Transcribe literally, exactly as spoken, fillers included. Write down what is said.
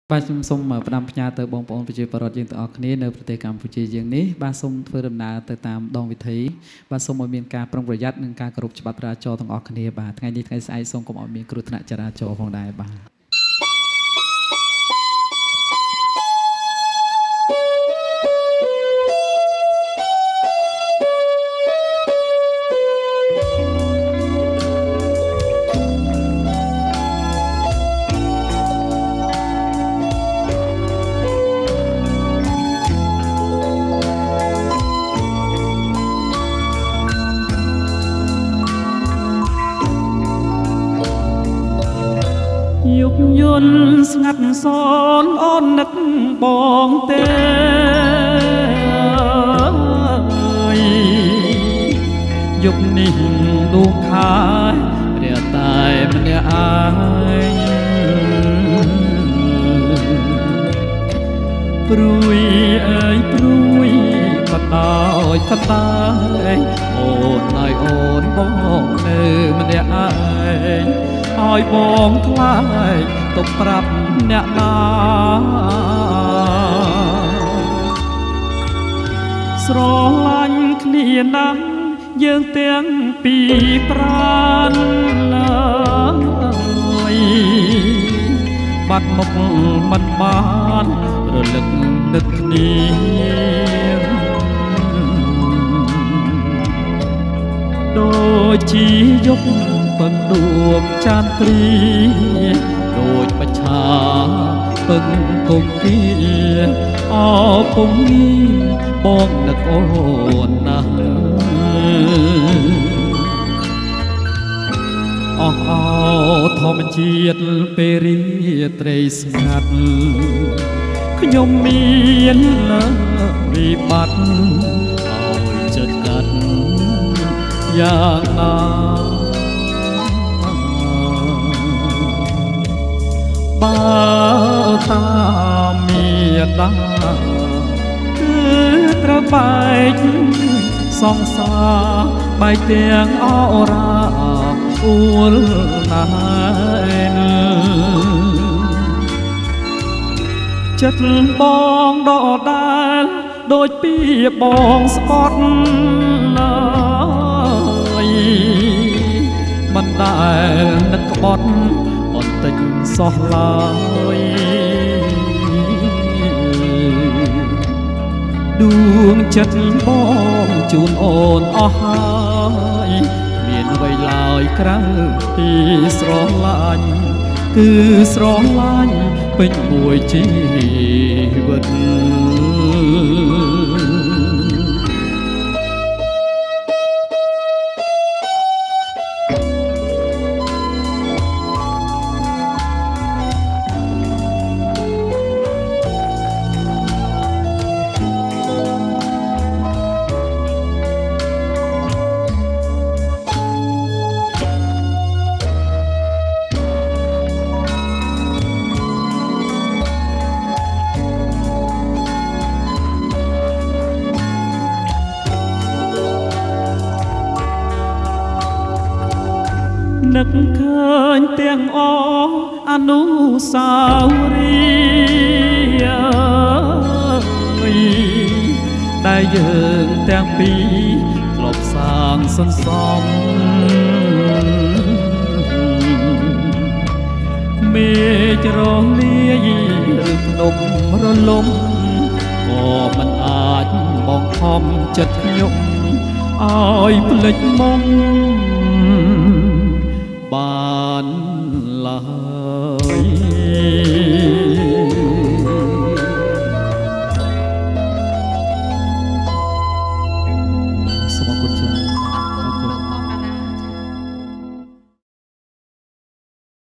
បាទខ្ញុំសូមផ្ដាំផ្ញើទៅបងប្អូនប្រជាពលរដ្ឋយើងទាំងអស់គ្នានៅប្រទេសកម្ពុជាយើងនេះបាទសូមធ្វើដំណើរទៅតាមដងវិធីបាទសូមឲ្យមានការប្រុងប្រយ័ត្ននិងការគោរពច្បាប់ចរាចរណ៍ទាំងអស់គ្នាបាទថ្ងៃនេះថ្ងៃស្អែកសូមកុំឲ្យមានគ្រោះថ្នាក់ចរាចរណ៍ផងដែរបាទយុគយន្តស្ងាត់សនអូននឹកបងទេយុគនេះដួងខាយព្រះតែម្នាក់ឯងព្រួយអើយព្រួយក៏ដោយក៏តែអូនឲ្យអូនបងនៅម្នាក់ឯងឲ្យបងថ្លៃទុកប្រាប់អ្នកណាស្រឡាញ់គ្នាណាស់យើងទាំងពីរប្រាណឡើយបាត់មុខមិនបានរលឹកនឹកគ្នាដូចជាយុគពឹងដួងចានព្រីដូចបច្ឆាពឹងគុំគីអពុំងីបងនឹកអូនណាស់អស់អោធម្មជាតិពេលរាត្រីស្ងាត់ខ្ញុំមានវិបត្តិឲ្យចិត្តកាត់យ៉ាងណាបើតាមមេដាគឺត្រូវបែកសង្សារបែកទាំងអរ៉ាអួលណាស់ចិត្តបងដដែលដូចពីបងស្បត់ណាយមិនដែលនឹកក្បត់បន្តិចសោះឡើយដួងចិត្តបងជូនអូនអស់ហើយមានអ្វីឡើយក្រៅពីស្រឡាញ់គឺស្រឡាញ់ពេញមួយជីវិតនឹកឃើញទាំងអអនុស្សាវរីយ៍ដែលយើងទាំងពីរធ្លាប់សាងសន្សំមេឃរលាយឬភ្នំរលំក៏មិនអាចបងខំចិត្តខ្ញុំឲ្យភ្លេចមុំបានឡើយ